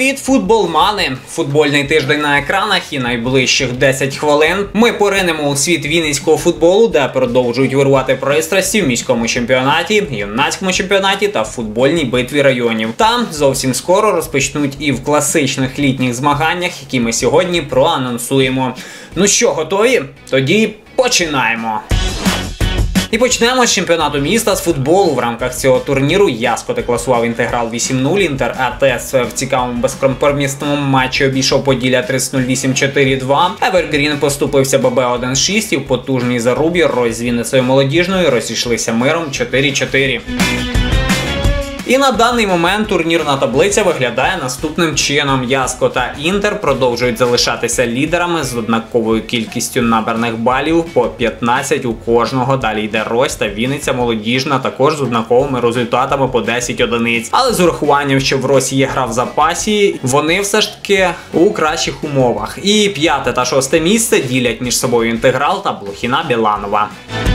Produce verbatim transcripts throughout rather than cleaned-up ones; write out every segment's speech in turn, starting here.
Привіт, футболмани! Футбольний тиждень на екранах і найближчих десять хвилин ми поринемо у світ вінницького футболу, де продовжують вирувати пристрасті в міському чемпіонаті, юнацькому чемпіонаті та футбольній битві районів. Там зовсім скоро розпочнуть і в класичних літніх змаганнях, які ми сьогодні проанонсуємо. Ну що, готові? Тоді починаємо! І почнемо з чемпіонату міста з футболу. В рамках цього турніру Яскоти класував Інтеграл вісім нуль, Інтер АТС в цікавому безкомпромісному матчі обійшов Поділля тридцять нуль вісім чотири два. Евергрін поступився ББ один шість і в потужній зарубі Рой з Вінницею Молодіжною розійшлися миром чотири чотири. І на даний момент турнірна таблиця виглядає наступним чином. Яско та Інтер продовжують залишатися лідерами з однаковою кількістю набраних балів по п'ятнадцять у кожного. Далі йде Рось та Вінниця Молодіжна також з однаковими результатами по десять одиниць. Але з урахуванням, що в Росі є гра в запасі, вони все ж таки у кращих умовах. І п'яте та шосте місце ділять між собою Інтеграл та Блохіна Біланова.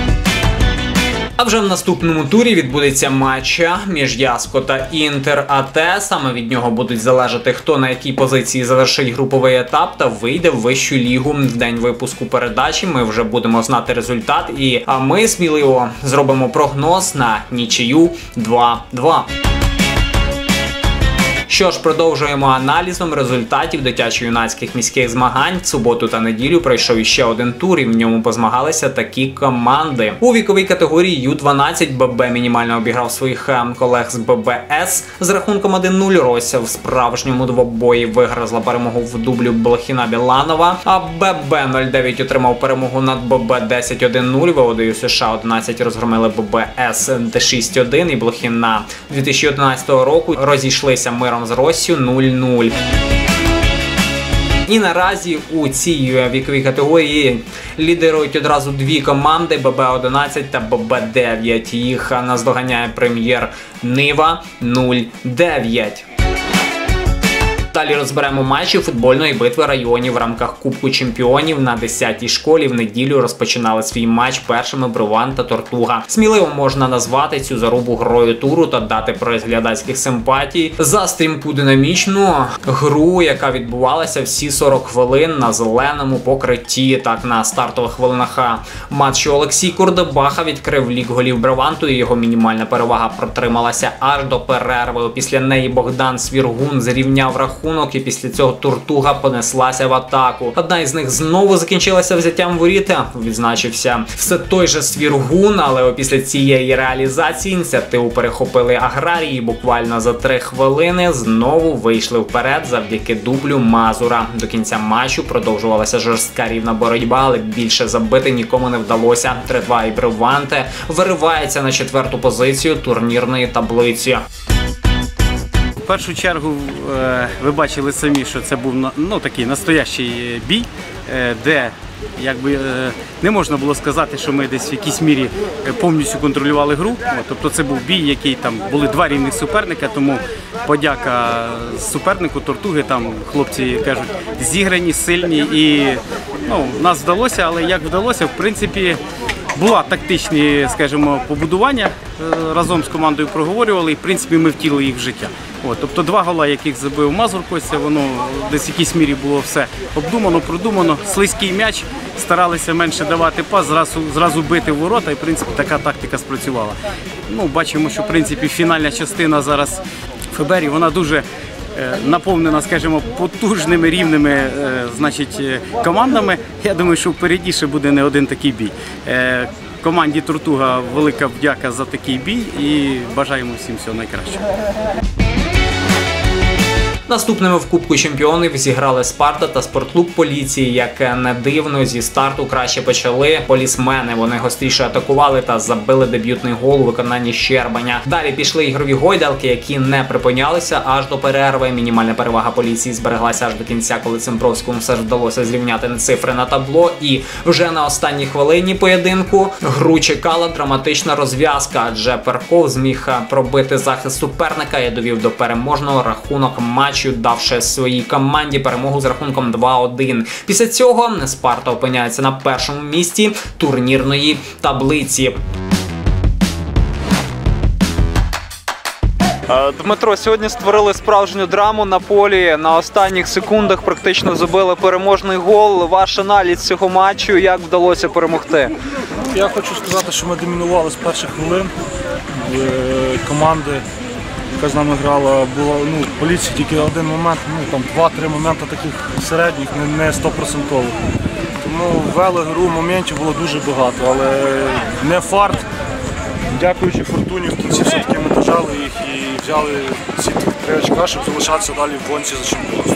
А вже в наступному турі відбудеться матч між Яско та Інтер АТ. Саме від нього будуть залежати, хто на якій позиції завершить груповий етап та вийде в вищу лігу. В день випуску передачі ми вже будемо знати результат, і а ми сміливо зробимо прогноз на нічию два два. Що ж, продовжуємо аналізом результатів дитячо-юнацьких міських змагань. В суботу та неділю пройшов іще один тур, і в ньому позмагалися такі команди. У віковій категорії ю дванадцять ББ мінімально обіграв своїх колег з ББС з рахунком один нуль. Рось в справжньому двобої виграла перемогу в дублю Блохіна Біланова, а ББ нуль дев'ять отримав перемогу над ББ десять один нуль. Водою США одинадцять розгромили ББС шість один, і Блохіна дві тисячі одинадцятого року розійшлися миром з Россю нуль нуль. І наразі у цій віковій категорії лідирують одразу дві команди – ББ одинадцять та ББ дев'ять. Їх наздоганяє Прем'єр Нива нуль дев'ять. Далі розберемо матчі футбольної битви районів в рамках Кубку чемпіонів. На десятій школі в неділю розпочинали свій матч першими Брован та Тортуга. Сміливо можна назвати цю зарубу грою туру та дати приз глядацьких симпатій за стрімку динамічну гру, яка відбувалася всі сорок хвилин на зеленому покритті. Так, на стартових хвилинах матчу Олексій Курдебаха відкрив лік голів Брованту, і його мінімальна перевага протрималася аж до перерви. Після неї Богдан Свіргун зрівняв рахунок, і після цього Тортуга понеслася в атаку. Одна із них знову закінчилася взяттям воріт. Відзначився все той же Свіргун, але після цієї реалізації ініціативу перехопили аграрії. Буквально за три хвилини знову вийшли вперед завдяки дублю Мазура. До кінця матчу продовжувалася жорстка рівна боротьба, але більше забити нікому не вдалося. три два і Брованте виривається на четверту позицію турнірної таблиці. В першу чергу ви бачили самі, що це був ну, такий настоящий бій, де якби не можна було сказати, що ми десь в якійсь мірі повністю контролювали гру. Тобто це був бій, який там були два рівних суперника, тому подяка супернику Тортуги, там хлопці кажуть, зіграні, сильні, і ну, нас вдалося, але як вдалося, в принципі, була тактичні, скажімо, побудування, разом з командою проговорювали, і в принципі ми втілили їх в життя. От, тобто два гола, яких забив Мазур Костя, воно десь в якійсь мірі було все обдумано, продумано, слизький м'яч, старалися менше давати пас, зразу, зразу бити в ворота, і в принципі така тактика спрацювала. Ну, бачимо, що в принципі фінальна частина зараз Фебері, вона дуже наповнена, скажімо, потужними рівними значить, командами. Я думаю, що впереді ще буде не один такий бій. Команді Тортуга велика вдяка за такий бій і бажаємо всім всього найкращого. Наступними в Кубку чемпіонів зіграли Спарта та спортклуб Поліції. Як не дивно, зі старту краще почали полісмени. Вони гостріше атакували та забили дебютний гол у виконанні Щербаня. Далі пішли ігрові гойдалки, які не припинялися аж до перерви. Мінімальна перевага Поліції збереглася аж до кінця, коли Цимбровському все ж вдалося зрівняти цифри на табло. І вже на останній хвилині поєдинку гру чекала драматична розв'язка, адже Перков зміг пробити захист суперника і довів до переможного рахунок матчу, давши своїй команді перемогу з рахунком два один. Після цього Спарта опиняється на першому місці турнірної таблиці. Дмитро, сьогодні створили справжню драму на полі. На останніх секундах практично забили переможний гол. Ваш аналіз цього матчу, як вдалося перемогти? Я хочу сказати, що ми домінували з перших хвилин. Команди, яка з нами грала, було ну, в поліції тільки один момент, ну там два-три моменти таких середніх, не стопроцентових. Тому вели гру, моментів було дуже багато, але не фарт. Дякуючи фортуні, в кінці все-таки ми дожали їх і взяли ці три очка, щоб залишатися далі в гонці за чемпіонство.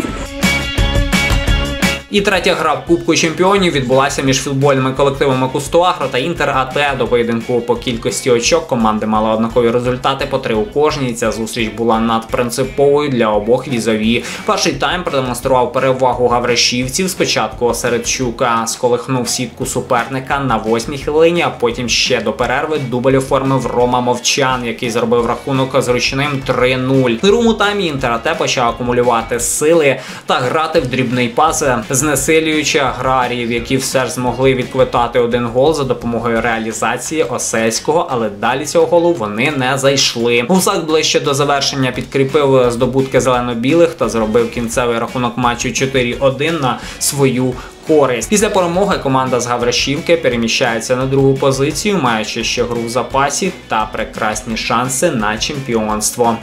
І третя гра в Кубку чемпіонів відбулася між футбольними колективами Кустуагро та Інтер АТ. До поєдинку по кількості очок команди мали однакові результати по три у кожній. Ця зустріч була надпринциповою для обох візові. Перший тайм продемонстрував перевагу гавришівців. Спочатку Осередчука сколихнув сітку суперника на восьмій хвилині, а потім ще до перерви дубль оформив Рома Мовчан, який зробив рахунок зручним три нуль. У другому таймі Інтер АТ почав акумулювати сили та грати в дрібний пас, знесилюючи аграріїв, які все ж змогли відквитати один гол за допомогою реалізації Осельського, але далі цього голу вони не зайшли. Гусак ближче до завершення підкріпив здобутки зелено-білих та зробив кінцевий рахунок матчу чотири один на свою користь. Після перемоги команда з Гавришівки переміщається на другу позицію, маючи ще гру в запасі та прекрасні шанси на чемпіонство.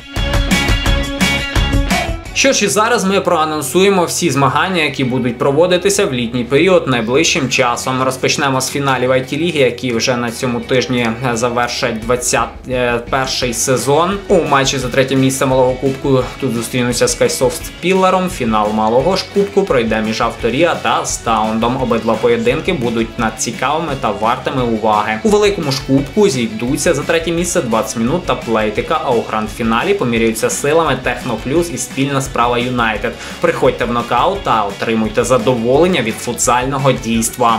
Що ж, і зараз ми проанонсуємо всі змагання, які будуть проводитися в літній період найближчим часом. Розпочнемо з фіналів ай ті-ліги, які вже на цьому тижні завершать двадцять перший сезон. У матчі за третє місце Малого Кубку тут зустрінуться Скайсофт з Піллером. Фінал Малого ж Кубку пройде між Авторія та Стаундом. Обидва поєдинки будуть надцікавими та вартими уваги. У Великому ж Кубку зійдуться за третє місце двадцять минут та Плейтика, а у гранд-фіналі поміряються силами Техноплюс і спільна справа Юнайтед. Приходьте в нокаут та отримуйте задоволення від футзального дійства.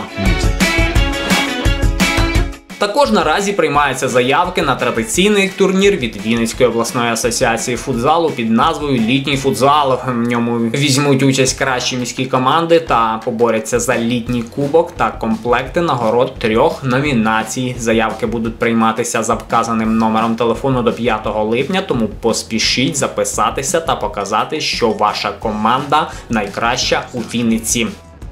Також наразі приймаються заявки на традиційний турнір від Вінницької обласної асоціації футзалу під назвою «Літній футзал». В ньому візьмуть участь кращі міські команди та поборються за літній кубок та комплекти нагород трьох номінацій. Заявки будуть прийматися за вказаним номером телефону до п'ятого липня, тому поспішіть записатися та показати, що ваша команда найкраща у Вінниці.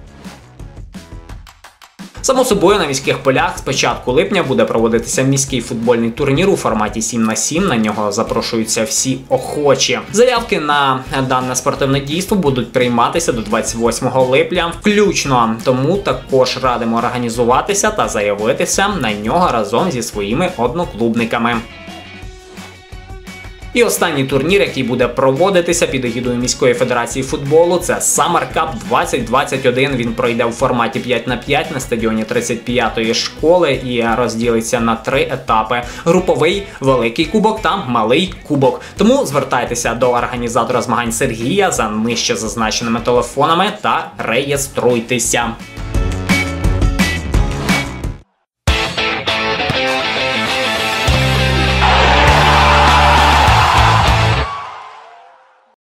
Само собою, на міських полях з початку липня буде проводитися міський футбольний турнір у форматі сім на сім. На нього запрошуються всі охочі. Заявки на дане спортивне дійство будуть прийматися до двадцять восьмого липня включно. Тому також радимо організуватися та заявитися на нього разом зі своїми одноклубниками. І останній турнір, який буде проводитися під егідою міської федерації футболу, це Summer Cup двадцять двадцять один. Він пройде у форматі п'ять на п'ять на стадіоні тридцять п'ятої школи і розділиться на три етапи: груповий, великий кубок та малий кубок. Тому звертайтеся до організатора змагань Сергія за нижче зазначеними телефонами та реєструйтеся.